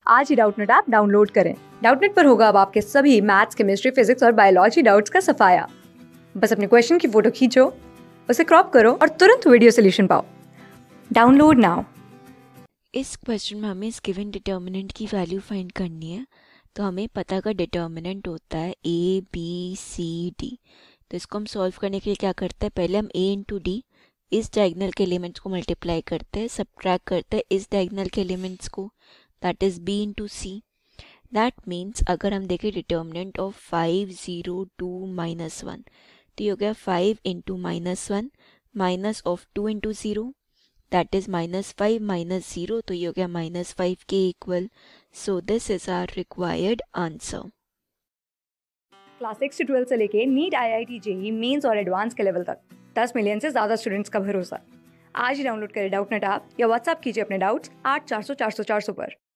आज ही Doubtnut app download करें। डाउटनेट पर होगा अब आपके सभी मैथ्स, केमिस्ट्री, फिजिक्स और बायोलॉजी डाउट्स का सफाया। बस अपने क्वेश्चन की फोटो खींचो, उसे क्रॉप करो और तुरंत वीडियो सोल्यूशन पाओ। Download now. इस क्वेश्चन में हमें इस गिवन डिटर्मिनेंट की वैल्यू फाइंड करनी है। तो हमें पता का डिटर्मिनेंट होता है ए बी सी डी। तो इसको हम सॉल्व करने के लिए क्या करते हैं, पहले हम ए इंटू डी इस डायगनल के एलिमेंट्स को मल्टीप्लाई करते हैं, सब्ट्रैक्ट करते हैं इस डायगनल के एलिमेंट्स को, that is B into C. That means अगर हम देखें डिटर्मिनेंट ऑफ 5 0 2 -1, तो ये हो गया 5 into -1 minus of 2 into 0, that is -5 -0, तो ये हो गया -5 के equal. So this is our required answer. Class 6 से 12 से लेके नीट, IIT, जेई मेंस और एडवांस के लेवल तक 10 मिलियन से ज्यादा स्टूडेंट्स का भरोसा। आज ही डाउनलोड करें डाउटनेट ऐप या व्हाट्सएप कीजिए अपने डाउट्स 8400 400 400 पर।